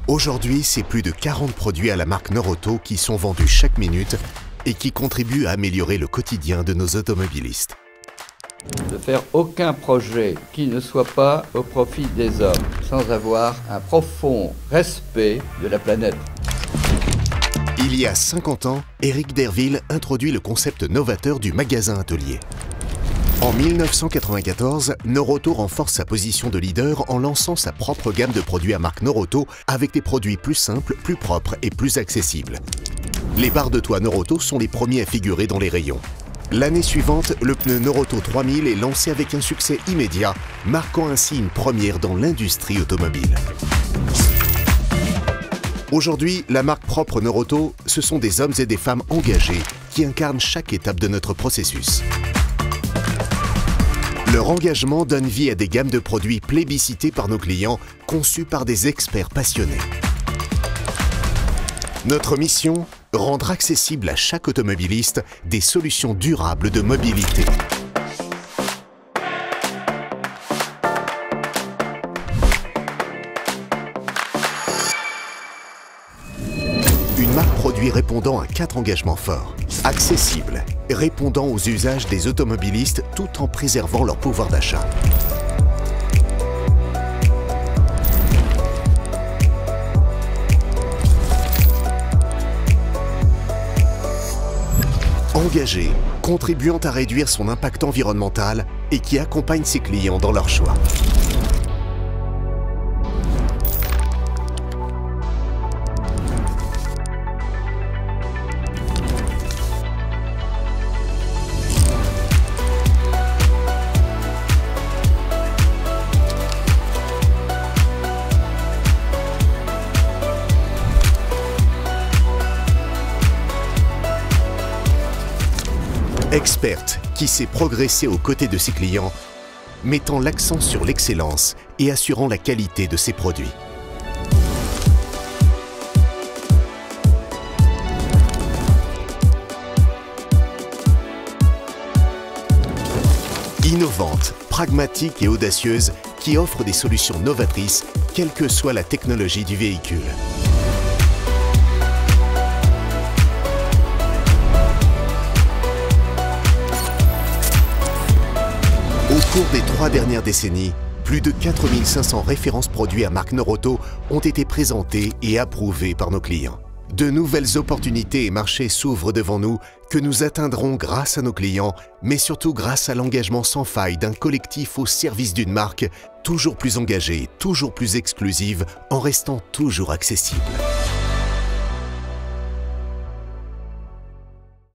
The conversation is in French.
Aujourd'hui, c'est plus de 40 produits à la marque Norauto qui sont vendus chaque minute et qui contribuent à améliorer le quotidien de nos automobilistes. De faire aucun projet qui ne soit pas au profit des hommes, sans avoir un profond respect de la planète. Il y a 50 ans, Éric Derville introduit le concept novateur du magasin atelier. En 1994, Norauto renforce sa position de leader en lançant sa propre gamme de produits à marque Norauto avec des produits plus simples, plus propres et plus accessibles. Les barres de toit Norauto sont les premiers à figurer dans les rayons. L'année suivante, le pneu Norauto 3000 est lancé avec un succès immédiat, marquant ainsi une première dans l'industrie automobile. Aujourd'hui, la marque propre Norauto, ce sont des hommes et des femmes engagés qui incarnent chaque étape de notre processus. Leur engagement donne vie à des gammes de produits plébiscités par nos clients, conçus par des experts passionnés. Notre mission, rendre accessible à chaque automobiliste des solutions durables de mobilité. Une marque produit répondant à 4 engagements forts. Accessible, répondant aux usages des automobilistes tout en préservant leur pouvoir d'achat. Engagé, contribuant à réduire son impact environnemental et qui accompagne ses clients dans leurs choix. Experte qui sait progresser aux côtés de ses clients, mettant l'accent sur l'excellence et assurant la qualité de ses produits. Innovante, pragmatique et audacieuse, qui offre des solutions novatrices, quelle que soit la technologie du véhicule. Au cours des 3 dernières décennies, plus de 4500 références produits à marque Norauto ont été présentées et approuvées par nos clients. De nouvelles opportunités et marchés s'ouvrent devant nous que nous atteindrons grâce à nos clients, mais surtout grâce à l'engagement sans faille d'un collectif au service d'une marque toujours plus engagée, toujours plus exclusive, en restant toujours accessible.